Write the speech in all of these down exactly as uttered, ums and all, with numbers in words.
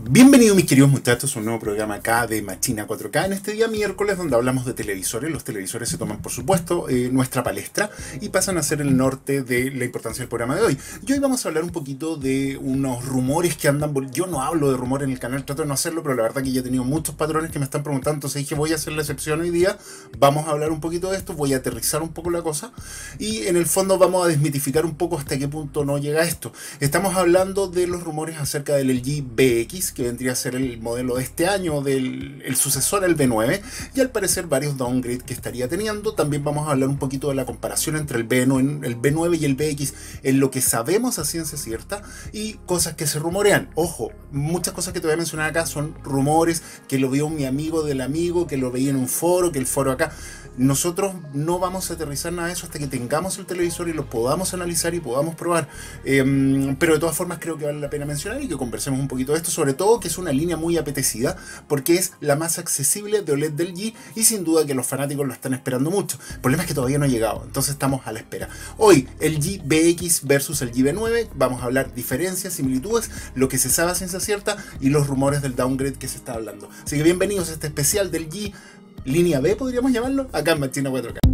Bienvenidos mis queridos muchachos a un nuevo programa acá de Machina cuatro K en este día miércoles donde hablamos de televisores. Los televisores se toman por supuesto eh, nuestra palestra y pasan a ser el norte de la importancia del programa de hoy. Y hoy vamos a hablar un poquito de unos rumores que andan... Yo no hablo de rumores en el canal, trato de no hacerlo, pero la verdad que ya he tenido muchos patrones que me están preguntando, entonces dije voy a hacer la excepción hoy día. Vamos a hablar un poquito de esto, voy a aterrizar un poco la cosa y en el fondo vamos a desmitificar un poco hasta qué punto no llega esto. Estamos hablando de los rumores acerca del L G V X, que vendría a ser el modelo de este año, del el sucesor al V nueve, y al parecer varios downgrades que estaría teniendo. También vamos a hablar un poquito de la comparación entre el V nueve, el V nueve y el V X en lo que sabemos a ciencia cierta y cosas que se rumorean. Ojo, muchas cosas que te voy a mencionar acá son rumores, que lo vio mi amigo del amigo, que lo veía en un foro, que el foro acá. Nosotros no vamos a aterrizar nada de eso hasta que tengamos el televisor y lo podamos analizar y podamos probar. Eh, pero de todas formas creo que vale la pena mencionar y que conversemos un poquito de esto, sobre todo que es una línea muy apetecida porque es la más accesible de O L E D del L G y sin duda que los fanáticos lo están esperando mucho. El problema es que todavía no ha llegado, entonces estamos a la espera. Hoy el L G V X versus el L G V nueve, vamos a hablar diferencias, similitudes, lo que se sabe a ciencia cierta y los rumores del downgrade que se está hablando. Así que bienvenidos a este especial del L G Línea B, podríamos llamarlo, acá en Machina cuatro K.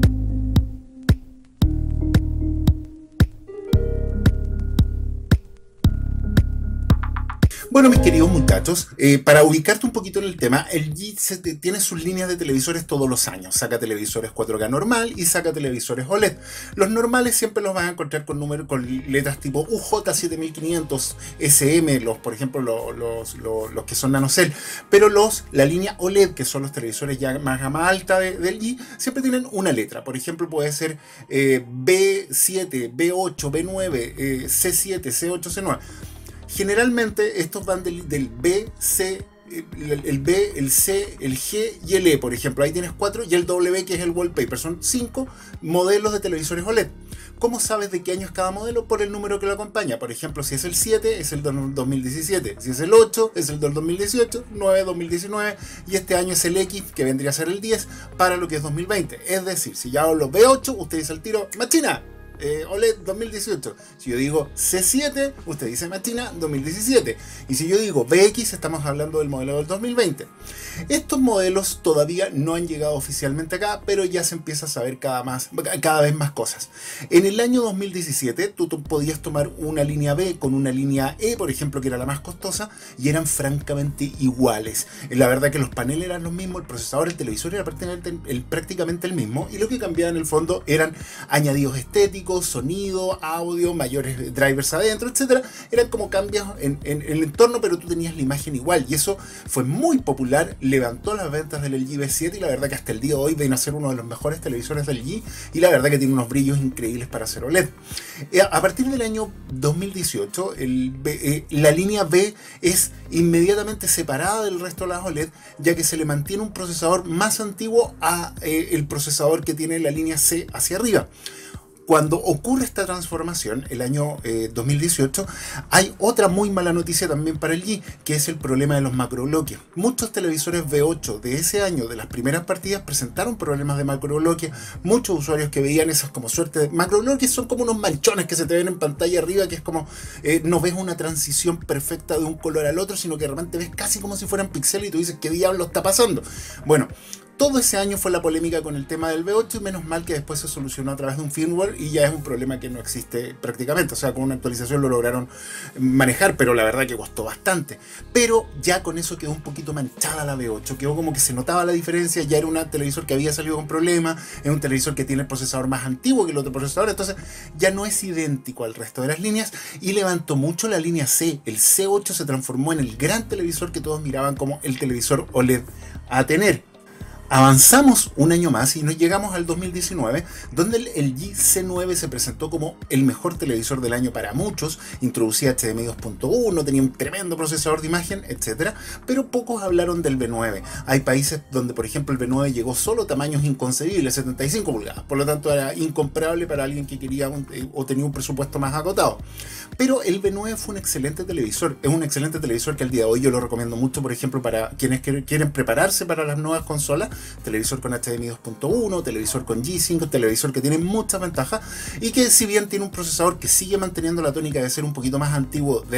Bueno, mis queridos muchachos, eh, para ubicarte un poquito en el tema, el L G se te, tiene sus líneas de televisores todos los años. Saca televisores cuatro K normal y saca televisores O L E D. Los normales siempre los vas a encontrar con números, con letras tipo U J siete mil quinientos, S M, los, por ejemplo, los, los, los, los que son NanoCell. Pero los, la línea O L E D, que son los televisores ya más gama alta de, del L G, siempre tienen una letra. Por ejemplo, puede ser eh, B siete, B ocho, B nueve, eh, C siete, C ocho, C nueve. Generalmente estos van del, del B, C, el, el B, el C, el G y el E, por ejemplo. Ahí tienes cuatro y el W, que es el wallpaper. Son cinco modelos de televisores O L E D. ¿Cómo sabes de qué año es cada modelo? Por el número que lo acompaña. Por ejemplo, si es el siete, es el del dos mil diecisiete. Si es el ocho, es el del dos mil dieciocho, nueve, dos mil diecinueve. Y este año es el X, que vendría a ser el diez, para lo que es dos mil veinte. Es decir, si ya hablo B ocho, usted dice al tiro, ¡Machina! Eh, O L E D dos mil dieciocho. Si yo digo C siete, usted dice Machina dos mil diecisiete. Y si yo digo V X, estamos hablando del modelo del dos mil veinte. Estos modelos todavía no han llegado oficialmente acá, pero ya se empieza a saber cada, más, cada vez más cosas. En el año dos mil diecisiete, tú podías tomar una línea B con una línea E, por ejemplo, que era la más costosa, y eran francamente iguales. La verdad que los paneles eran los mismos, el procesador, el televisor era prácticamente el, prácticamente el mismo, y lo que cambiaba en el fondo eran añadidos estéticos, sonido, audio, mayores drivers adentro, etcétera. Eran como cambios en, en, en el entorno, pero tú tenías la imagen igual, y eso fue muy popular, levantó las ventas del L G V siete, y la verdad que hasta el día de hoy viene a ser uno de los mejores televisores del L G, y la verdad que tiene unos brillos increíbles para hacer O L E D. A partir del año dos mil dieciocho, el, eh, la línea B es inmediatamente separada del resto de las O L E D, ya que se le mantiene un procesador más antiguo a eh, el procesador que tiene la línea C hacia arriba. Cuando ocurre esta transformación, el año eh, dos mil dieciocho, hay otra muy mala noticia también para el L G, que es el problema de los macrobloques. Muchos televisores V ocho de ese año, de las primeras partidas, presentaron problemas de macrobloques. Muchos usuarios que veían esas como suerte de... Macrobloques son como unos manchones que se te ven en pantalla arriba, que es como... Eh, no ves una transición perfecta de un color al otro, sino que de repente ves casi como si fueran píxeles y tú dices, ¿qué diablo está pasando? Bueno... Todo ese año fue la polémica con el tema del V ocho y menos mal que después se solucionó a través de un firmware y ya es un problema que no existe prácticamente. O sea, con una actualización lo lograron manejar, pero la verdad que costó bastante. Pero ya con eso quedó un poquito manchada la V ocho, quedó como que se notaba la diferencia, ya era un televisor que había salido con problemas, es un televisor que tiene el procesador más antiguo que el otro procesador, entonces ya no es idéntico al resto de las líneas y levantó mucho la línea C. El C ocho se transformó en el gran televisor que todos miraban como el televisor O L E D a tener. Avanzamos un año más y nos llegamos al dos mil diecinueve, donde el L G C nueve se presentó como el mejor televisor del año para muchos, introducía H D M I dos punto uno, tenía un tremendo procesador de imagen, etcétera, pero pocos hablaron del V nueve. Hay países donde, por ejemplo, el V nueve llegó solo a tamaños inconcebibles, setenta y cinco pulgadas, por lo tanto era incomparable para alguien que quería un, o tenía un presupuesto más acotado. Pero el V nueve fue un excelente televisor, es un excelente televisor que al día de hoy yo lo recomiendo mucho, por ejemplo, para quienes quieren prepararse para las nuevas consolas. Televisor con H D M I dos punto uno, televisor con G-Sync, televisor que tiene muchas ventajas y que, si bien tiene un procesador que sigue manteniendo la tónica de ser un poquito más antiguo del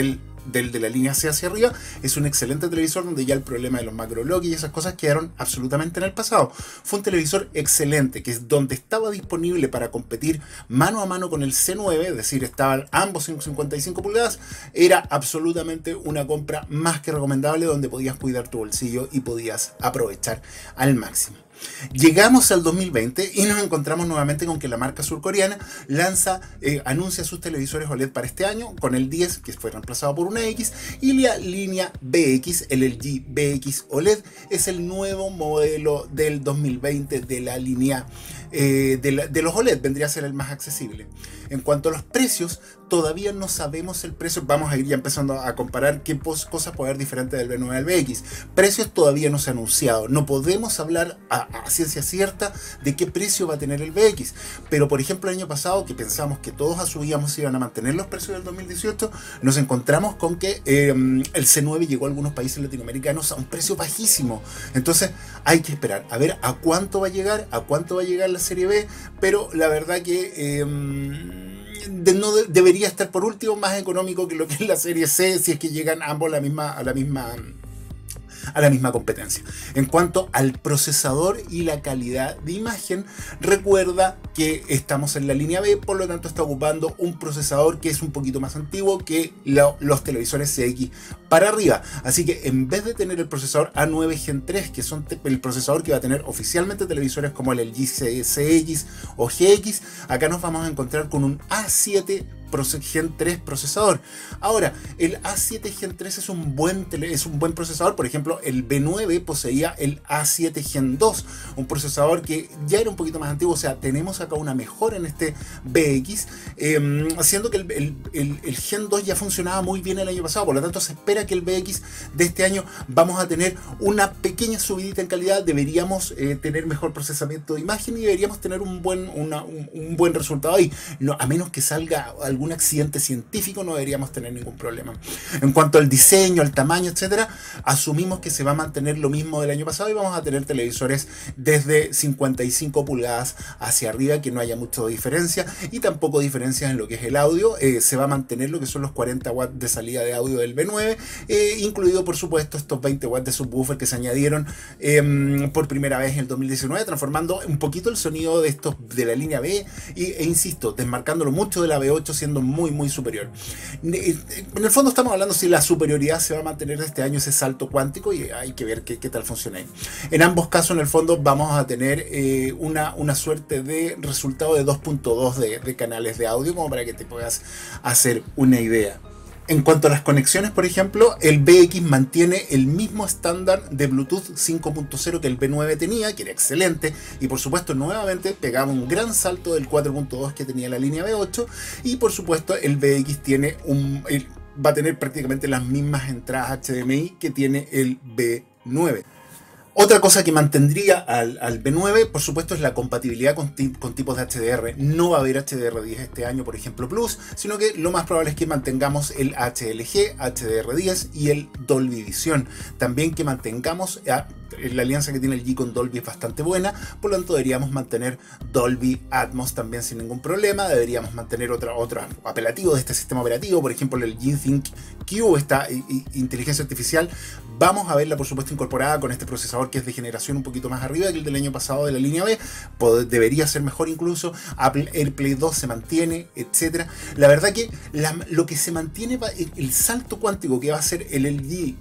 del de la línea C hacia arriba, es un excelente televisor donde ya el problema de los macrobloques y esas cosas quedaron absolutamente en el pasado. Fue un televisor excelente, que es donde estaba disponible para competir mano a mano con el C nueve, es decir, estaban ambos en cincuenta y cinco pulgadas, era absolutamente una compra más que recomendable, donde podías cuidar tu bolsillo y podías aprovechar al máximo. Llegamos al dos mil veinte y nos encontramos nuevamente con que la marca surcoreana lanza, eh, anuncia sus televisores O L E D para este año, con el diez, que fue reemplazado por una X, y la línea B X, el L G B X O L E D, es el nuevo modelo del dos mil veinte de la línea eh, de, la, de los O L E D, vendría a ser el más accesible. En cuanto a los precios, todavía no sabemos el precio, vamos a ir ya empezando a comparar qué cosas puede haber diferente del B nueve al B X. Precios todavía no se han anunciado, no podemos hablar a, a ciencia cierta de qué precio va a tener el B X, pero por ejemplo el año pasado, que pensamos que todos asumíamos iban a mantener los precios del dos mil dieciocho, nos encontramos con que eh, el C nueve llegó a algunos países latinoamericanos a un precio bajísimo. Entonces hay que esperar a ver a cuánto va a llegar, a cuánto va a llegar la serie B, pero la verdad que eh, De, no de, debería estar por último más económico que lo que es la serie C, si es que llegan ambos a la misma, a la misma, a la misma competencia. En cuanto al procesador y la calidad de imagen, recuerda que estamos en la línea B, por lo tanto está ocupando un procesador que es un poquito más antiguo que lo, los televisores C X para arriba. Así que en vez de tener el procesador A nueve Gen tres, que son el procesador que va a tener oficialmente televisores como el L G C X o G X, acá nos vamos a encontrar con un A siete Gen tres procesador. Ahora, el A siete Gen tres es un buen tele, es un buen procesador. Por ejemplo, el B nueve poseía el A siete Gen dos, un procesador que ya era un poquito más antiguo. O sea, tenemos acá una mejora en este B X, eh, haciendo que el, el, el, el Gen dos ya funcionaba muy bien el año pasado. Por lo tanto, se espera que el B X de este año vamos a tener una pequeña subidita en calidad. Deberíamos eh, tener mejor procesamiento de imagen y deberíamos tener un buen, una, un, un buen resultado ahí. No, a menos que salga algún un accidente científico, no deberíamos tener ningún problema. En cuanto al diseño, al tamaño, etcétera, asumimos que se va a mantener lo mismo del año pasado y vamos a tener televisores desde cincuenta y cinco pulgadas hacia arriba, que no haya mucha diferencia y tampoco diferencias en lo que es el audio. Eh, se va a mantener lo que son los cuarenta watts de salida de audio del B nueve, eh, incluido por supuesto estos veinte watts de subwoofer que se añadieron eh, por primera vez en el dos mil diecinueve, transformando un poquito el sonido de estos de la línea B y, e insisto, desmarcándolo mucho de la B ocho, siendo muy muy superior. En el fondo estamos hablando si la superioridad se va a mantener de este año, ese salto cuántico, y hay que ver qué, qué tal funciona ahí. En ambos casos, en el fondo, vamos a tener eh, una, una suerte de resultado de dos punto dos de, de canales de audio, como para que te puedas hacer una idea. En cuanto a las conexiones, por ejemplo, el B X mantiene el mismo estándar de Bluetooth cinco punto cero que el B nueve tenía, que era excelente, y por supuesto nuevamente pegaba un gran salto del cuatro punto dos que tenía la línea B ocho, y por supuesto el B X tiene un, el, va a tener prácticamente las mismas entradas H D M I que tiene el B nueve. Otra cosa que mantendría al, al B nueve, por supuesto, es la compatibilidad con, con tipos de H D R. No va a haber H D R diez este año, por ejemplo, Plus, sino que lo más probable es que mantengamos el H L G, H D R diez y el Dolby Vision. También que mantengamos, a, la alianza que tiene el G con Dolby es bastante buena, por lo tanto deberíamos mantener Dolby Atmos también sin ningún problema. Deberíamos mantener otra, otro apelativo de este sistema operativo, por ejemplo el G-Think Q, esta inteligencia artificial. Vamos a verla, por supuesto, incorporada con este procesador que es de generación un poquito más arriba que el del año pasado de la línea B. Pod- debería ser mejor incluso. Apple AirPlay dos se mantiene, etcétera. La verdad que la, lo que se mantiene, va, el, el salto cuántico que va a ser el L G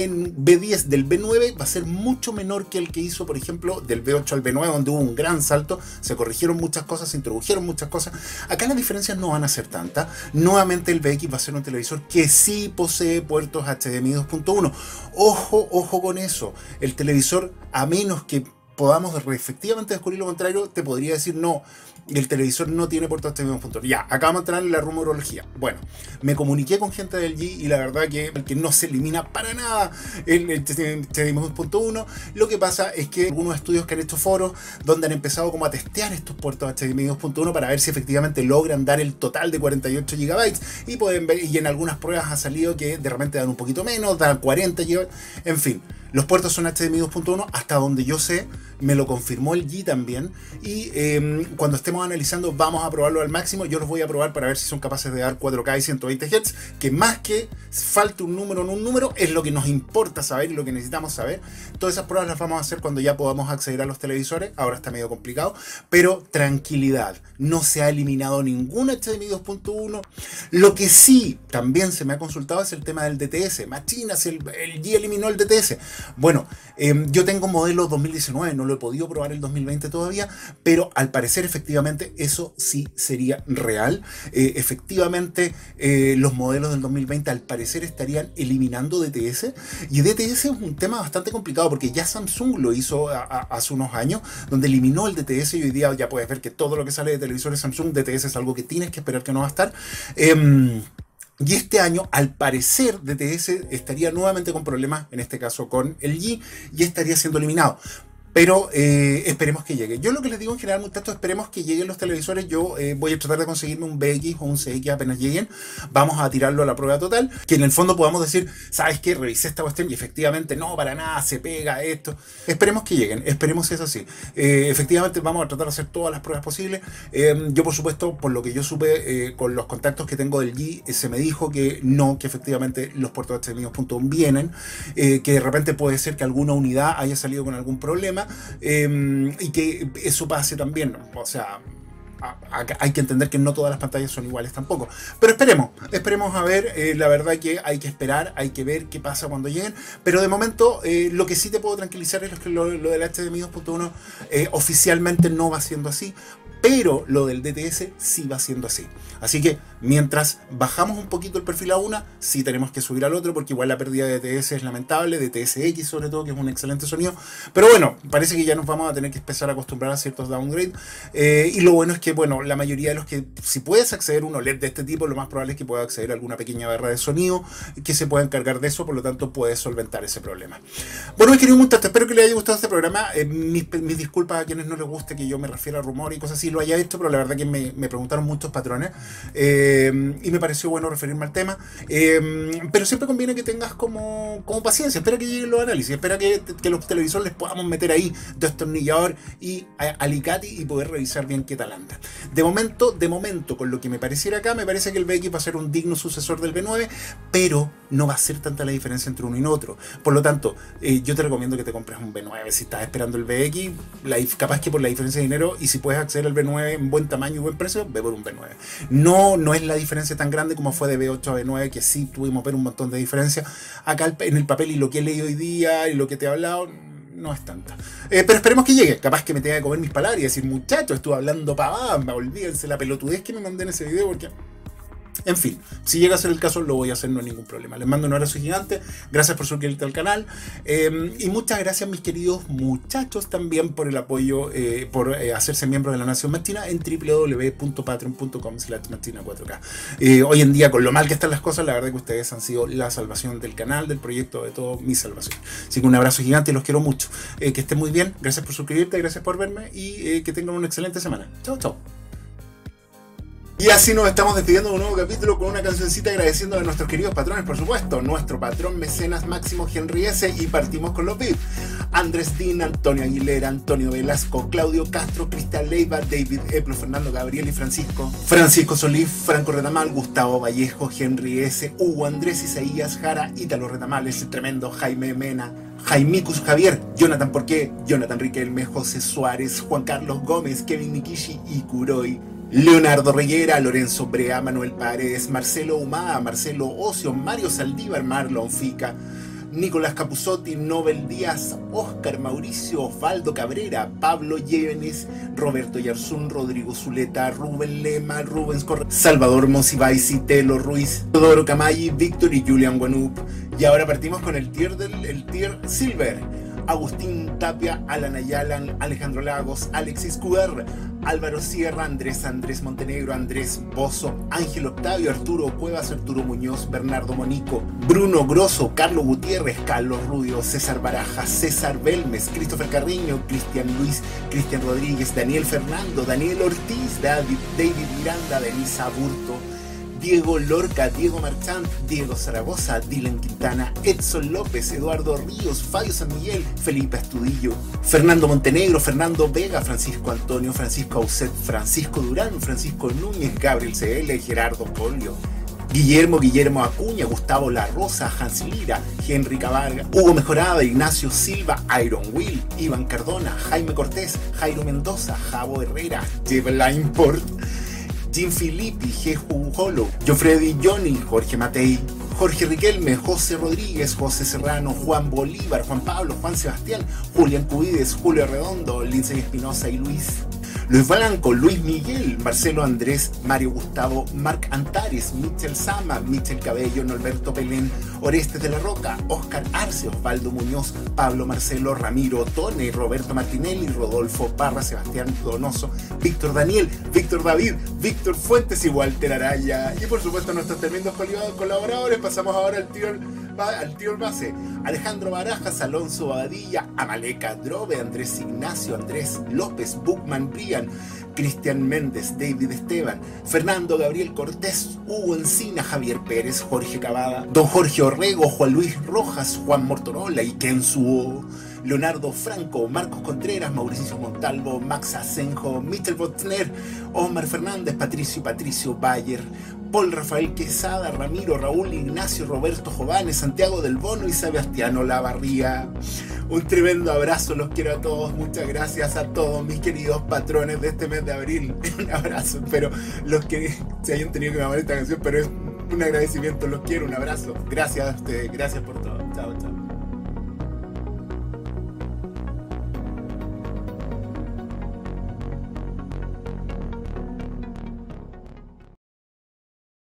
B diez del B nueve va a ser mucho menor que el que hizo, por ejemplo, del B ocho al B nueve, donde hubo un gran salto. Se corrigieron muchas cosas, se introdujeron muchas cosas. Acá las diferencias no van a ser tantas. Nuevamente el B X va a ser un televisor que sí posee puertos H D M I dos punto uno. Ojo, ojo con eso. El televisor, a menos que podamos efectivamente descubrir lo contrario, te podría decir no, el televisor no tiene puerto H D M I dos punto uno. Ya, acá vamos a entrar en la rumorología. Bueno, me comuniqué con gente del G y la verdad que, que no se elimina para nada el, el H D M I dos punto uno. Lo que pasa es que algunos estudios que han hecho foros donde han empezado como a testear estos puertos H D M I dos punto uno para ver si efectivamente logran dar el total de cuarenta y ocho gigabytes, y pueden ver, y en algunas pruebas ha salido que de repente dan un poquito menos, dan cuarenta gigabytes, en fin. Los puertos son H D M I dos punto uno hasta donde yo sé. me lo confirmó L G también, y eh, cuando estemos analizando vamos a probarlo al máximo. Yo los voy a probar para ver si son capaces de dar cuatro K y ciento veinte hertz, que más que falte un número en un número es lo que nos importa saber y lo que necesitamos saber. Todas esas pruebas las vamos a hacer cuando ya podamos acceder a los televisores. Ahora está medio complicado, pero tranquilidad, no se ha eliminado ningún H D M I dos punto uno. Lo que sí también se me ha consultado es el tema del D T S. Machina, si el, el G eliminó el D T S. Bueno, eh, yo tengo modelo dos mil diecinueve, no lo he podido probar el dos mil veinte todavía, pero al parecer efectivamente eso sí sería real. Eh, efectivamente eh, los modelos del dos mil veinte al parecer estarían eliminando D T S, y D T S es un tema bastante complicado porque ya Samsung lo hizo a, a, hace unos años, donde eliminó el D T S, y hoy día ya puedes ver que todo lo que sale de televisores Samsung, D T S es algo que tienes que esperar que no va a estar. Eh, Y este año, al parecer, D T S estaría nuevamente con problemas, en este caso con el G, y estaría siendo eliminado. Pero eh, esperemos que llegue. Yo lo que les digo en general, muchachos, esperemos que lleguen los televisores. Yo eh, voy a tratar de conseguirme un B X o un C X apenas lleguen. Vamos a tirarlo a la prueba total. Que en el fondo podamos decir, ¿sabes qué? Revisé esta cuestión y efectivamente no, para nada, se pega esto. Esperemos que lleguen, esperemos eso así. Eh, efectivamente vamos a tratar de hacer todas las pruebas posibles. Eh, yo, por supuesto, por lo que yo supe, eh, con los contactos que tengo del G, eh, se me dijo que no, que efectivamente los puertos H D M I dos punto uno vienen. Eh, que de repente puede ser que alguna unidad haya salido con algún problema. Eh, y que eso pase también, o sea, a, a, hay que entender que no todas las pantallas son iguales tampoco, pero esperemos, esperemos a ver. Eh, la verdad que hay que esperar, hay que ver qué pasa cuando lleguen, pero de momento eh, lo que sí te puedo tranquilizar es que lo, lo del H D M I dos punto uno eh, oficialmente no va siendo así, pero lo del D T S sí va siendo así. Así que mientras bajamos un poquito el perfil a una, sí tenemos que subir al otro, porque igual la pérdida de D T S es lamentable, D T S X sobre todo, que es un excelente sonido. Pero bueno, parece que ya nos vamos a tener que empezar a acostumbrar a ciertos downgrades. Eh, y lo bueno es que, bueno, la mayoría de los que, si puedes acceder a un O L E D de este tipo, lo más probable es que pueda acceder a alguna pequeña barra de sonido que se pueda encargar de eso, por lo tanto puedes solventar ese problema. Bueno, mis queridos muchachos, espero que les haya gustado este programa. Eh, mis, mis disculpas a quienes no les guste que yo me refiera a rumor y cosas así, lo haya hecho, pero la verdad que me, me preguntaron muchos patrones. Eh, y me pareció bueno referirme al tema, eh, pero siempre conviene que tengas como, como paciencia. Espera que lleguen los análisis, espera que, que los televisores les podamos meter ahí destornillador y alicate y poder revisar bien qué tal anda. De momento, de momento, con lo que me pareciera acá, me parece que el B X va a ser un digno sucesor del B nueve, pero no va a ser tanta la diferencia entre uno y otro. Por lo tanto, eh, yo te recomiendo que te compres un B nueve si estás esperando el B X, la, capaz que por la diferencia de dinero, y si puedes acceder al B nueve en buen tamaño y buen precio, ve por un B nueve. No, no es la diferencia tan grande como fue de B ocho a B nueve, que sí tuvimos ver un montón de diferencia. Acá en el papel y lo que he leído hoy día y lo que te he hablado, no es tanta. Eh, pero esperemos que llegue. Capaz que me tenga que comer mis palabras y decir, muchachos, estuve hablando pavada, olvídense la pelotudez que me mandé en ese video, porque... En fin, si llega a ser el caso, lo voy a hacer, no hay ningún problema. Les mando un abrazo gigante, gracias por suscribirte al canal, eh, y muchas gracias, mis queridos muchachos, también por el apoyo, eh, por eh, hacerse miembro de la Nación Machina en w w w punto patreon punto com slash machina cuatro K. Eh, hoy en día, con lo mal que están las cosas, la verdad que ustedes han sido la salvación del canal, del proyecto, de todo, mi salvación. Así que un abrazo gigante, los quiero mucho. Eh, que estén muy bien, gracias por suscribirte, gracias por verme, y eh, que tengan una excelente semana. Chao, chao. Y así nos estamos despidiendo de un nuevo capítulo con una cancioncita agradeciendo a nuestros queridos patrones, por supuesto. Nuestro patrón mecenas máximo Henry S. Y partimos con los V I P. Andrés Dean, Antonio Aguilera, Antonio Velasco, Claudio Castro, Cristian Leiva, David Eplo, Fernando Gabriel y Francisco. Francisco Solís, Franco Retamal, Gustavo Vallejo, Henry S. Hugo Andrés Isaías Jara, Ítalo Retamal, ese tremendo Jaime Mena, Jaimicus Javier, Jonathan Porqué, Jonathan Riquelme, José Suárez, Juan Carlos Gómez, Kevin Nikishi y Kuroy. Leonardo Reguera, Lorenzo Brea, Manuel Paredes, Marcelo Humada, Marcelo Ocio, Mario Saldívar, Marlon Fica, Nicolás Capuzzotti, Nobel Díaz, Oscar Mauricio, Osvaldo Cabrera, Pablo Llévenes, Roberto Yarzún, Rodrigo Zuleta, Rubén Lema, Rubens Correa, Salvador Monsiváis, Citelo Ruiz, Teodoro Camayi, Víctor y Julian Guanup. Y ahora partimos con el tier del el tier Silver. Agustín Tapia, Alan Ayalan, Alejandro Lagos, Alexis Cuer, Álvaro Sierra, Andrés Andrés Montenegro, Andrés Bozo, Ángel Octavio, Arturo Cuevas, Arturo Muñoz, Bernardo Monico, Bruno Grosso, Carlos Gutiérrez, Carlos Rubio, César Baraja, César Belmes, Christopher Carriño, Cristian Luis, Cristian Rodríguez, Daniel Fernando, Daniel Ortiz, David, David Miranda, Denisa Burto, Diego Lorca, Diego Marchand, Diego Zaragoza, Dylan Quintana, Edson López, Eduardo Ríos, Fabio San Miguel, Felipe Astudillo, Fernando Montenegro, Fernando Vega, Francisco Antonio, Francisco Auset, Francisco Durán, Francisco Núñez, Gabriel C L, Gerardo Polio, Guillermo Guillermo Acuña, Gustavo La Rosa, Hans Lira, Henry Cabarga, Hugo Mejorada, Ignacio Silva, Iron Will, Iván Cardona, Jaime Cortés, Jairo Mendoza, Javo Herrera, Jebla Import, Jim Filippi, Jeju Holo, Jofredi Johnny, Jorge Matei, Jorge Riquelme, José Rodríguez, José Serrano, Juan Bolívar, Juan Pablo, Juan Sebastián, Julián Cubides, Julio Redondo, Lindsay Espinosa y Luis. Luis Blanco, Luis Miguel, Marcelo Andrés, Mario Gustavo, Marc Antares, Michel Sama, Michel Cabello, Norberto Pelén, Orestes de la Roca, Oscar Arce, Osvaldo Muñoz, Pablo Marcelo, Ramiro Tone, Roberto Martinelli, Rodolfo Parra, Sebastián Donoso, Víctor Daniel, Víctor David, Víctor Fuentes y Walter Araya. Y por supuesto nuestros tremendos colaboradores. Pasamos ahora al tío, al tío base. Alejandro Barajas, Alonso Badilla, Amaleca Drobe, Andrés Ignacio, Andrés López, Bookman Brian, Cristian Méndez, David Esteban, Fernando Gabriel Cortés, Hugo Encina, Javier Pérez, Jorge Cavada, Don Jorge Orrego, Juan Luis Rojas, Juan Mortorola y Ken Suo, Leonardo Franco, Marcos Contreras, Mauricio Montalvo, Max Asenjo, Michel Botner, Omar Fernández, Patricio Patricio Bayer, Paul Rafael Quesada, Ramiro, Raúl Ignacio, Roberto Jovanes, Santiago del Bono y Sebastiano Lavarría. Un tremendo abrazo, los quiero a todos, muchas gracias a todos mis queridos patrones de este mes de abril. Un abrazo, espero los que se hayan tenido que mamar esta canción, pero es un agradecimiento, los quiero, un abrazo. Gracias a ustedes, gracias por todo. Chao, chao.